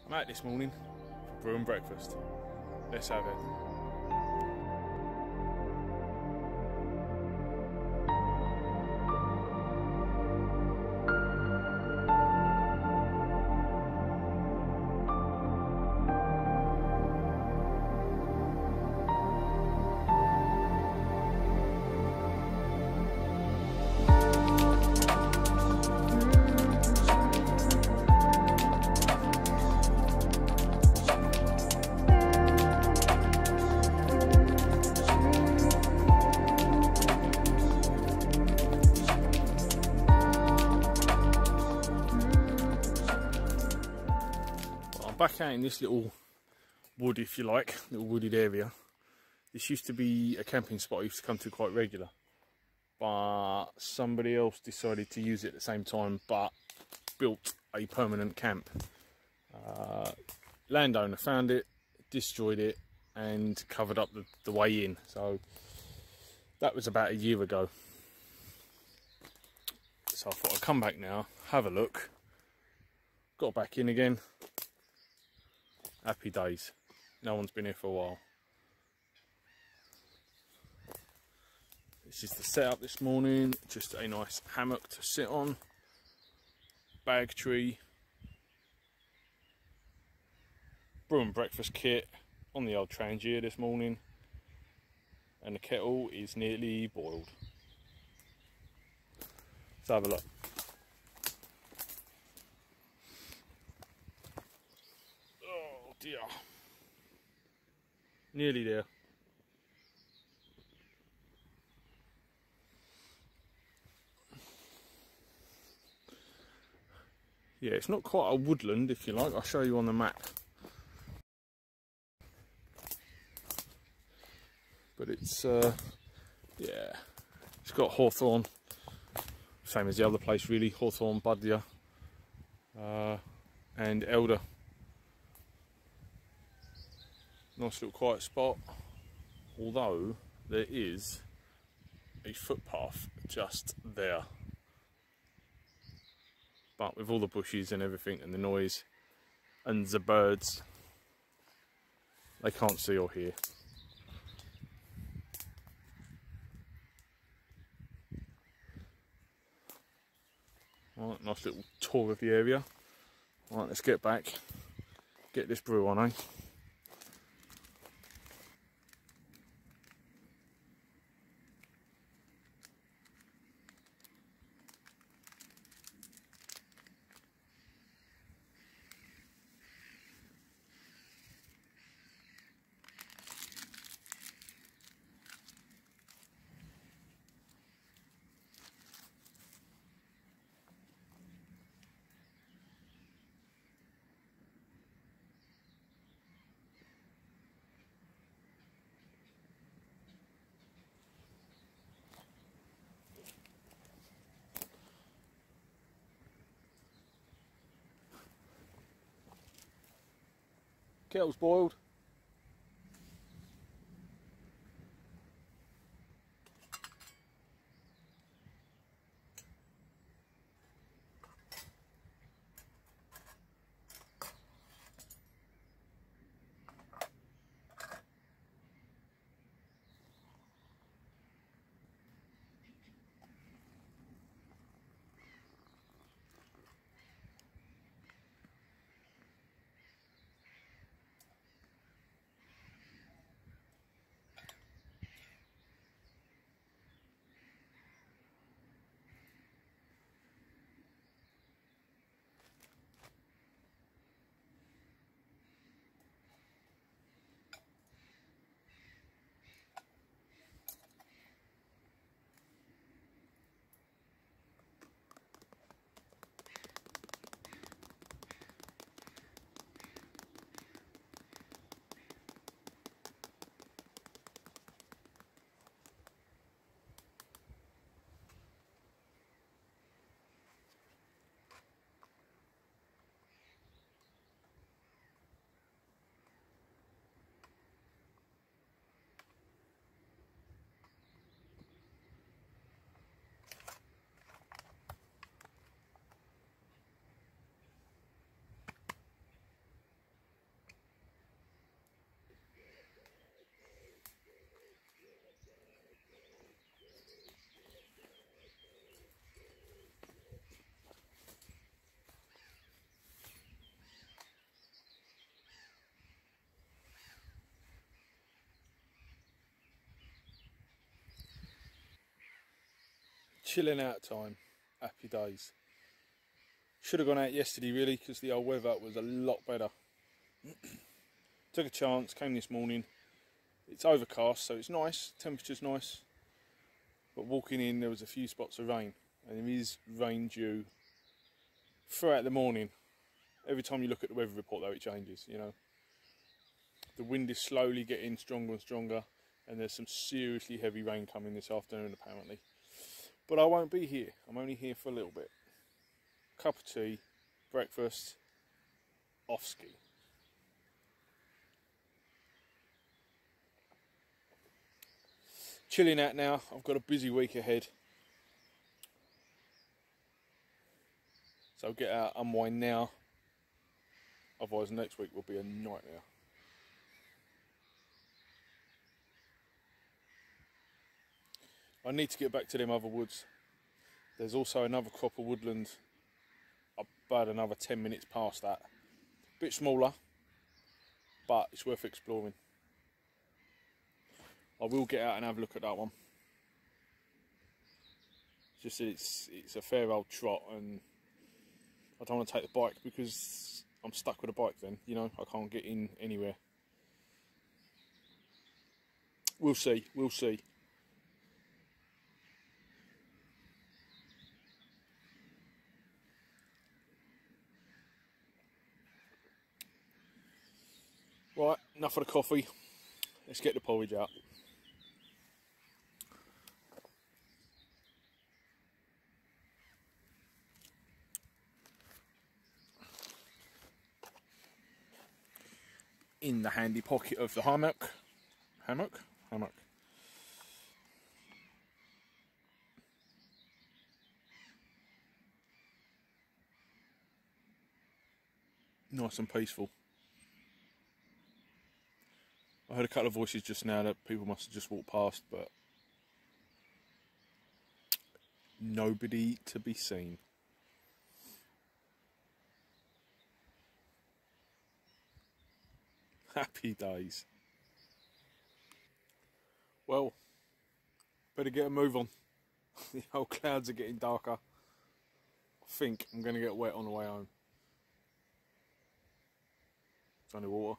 I'm out this morning for brew and breakfast. Let's have it. Back out in this little wood, if you like, little wooded area. This used to be a camping spot I used to come to quite regular, but somebody else decided to use it at the same time, but built a permanent camp. Landowner found it, destroyed it, and covered up the way in. So that was about a year ago. So I thought I'd come back now, have a look. Got back in again. Happy days. No one's been here for a while. This is the setup this morning. Just a nice hammock to sit on. Bag tree. Brew and breakfast kit on the old trangia this morning. And the kettle is nearly boiled. Let's have a look. Dear. Nearly there. Yeah, it's not quite a woodland, if you like. I'll show you on the map. But it's, yeah, it's got hawthorn, same as the other place really, hawthorn, buddleia, and elder. Nice little quiet spot, although there is a footpath just there. But with all the bushes and everything and the noise and the birds, they can't see or hear. Right, nice little tour of the area. Right, let's get back, get this brew on, eh? Kettle's boiled. Chilling out time, happy days. Should have gone out yesterday really, because the old weather was a lot better. Took a chance, came this morning. It's overcast, so it's nice, temperature's nice. But walking in, there was a few spots of rain, and there is rain due throughout the morning. Every time you look at the weather report though, it changes, you know. The wind is slowly getting stronger and stronger, and there's some seriously heavy rain coming this afternoon apparently. But I won't be here, I'm only here for a little bit. Cup of tea, breakfast, off ski. Chilling out now, I've got a busy week ahead. So get out, unwind now. Otherwise next week will be a nightmare. I need to get back to them other woods. There's also another crop of woodland about another 10 minutes past that. Bit smaller, but it's worth exploring. I will get out and have a look at that one. Just it's a fair old trot, and I don't want to take the bike because I'm stuck with a bike then, you know, I can't get in anywhere. We'll see, we'll see. Right, enough of the coffee. Let's get the porridge out. In the handy pocket of the hammock. Hammock? Hammock. Nice and peaceful. I heard a couple of voices just now that people must have just walked past, but nobody to be seen. Happy days. Well, better get a move on. The old clouds are getting darker. I think I'm going to get wet on the way home. It's only water.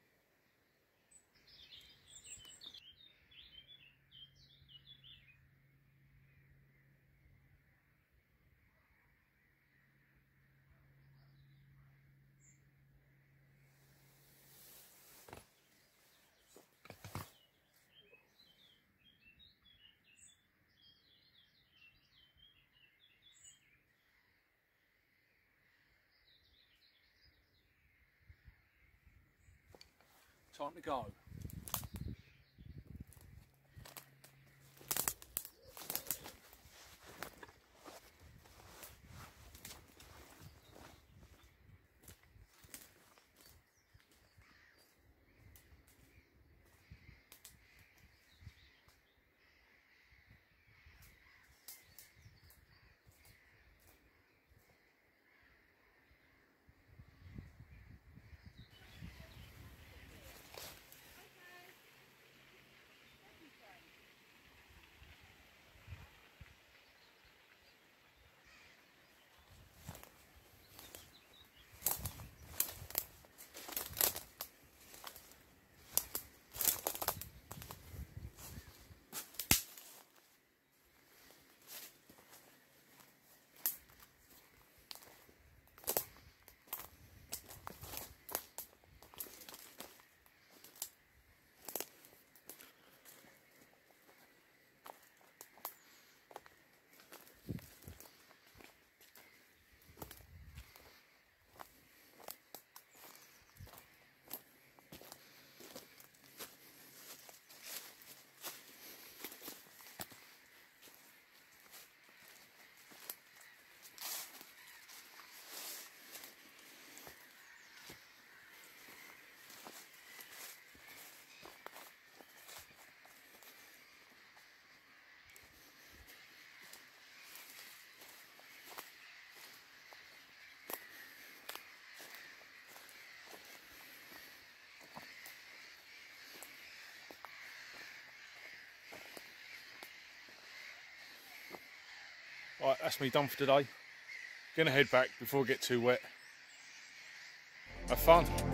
Time to go. Right, that's me done for today. Gonna head back before I get too wet. Have fun.